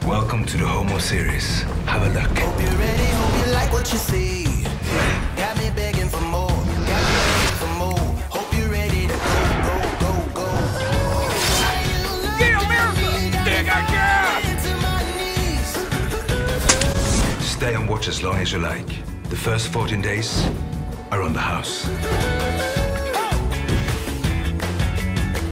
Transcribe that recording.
Welcome to the Homo series. Have a look. Hope you're ready, hope you like what you see. Got me begging for more, got me begging for more. Hope you're ready to go. Get America! Dig a Stay and watch as long as you like. The first 14 days are on the house.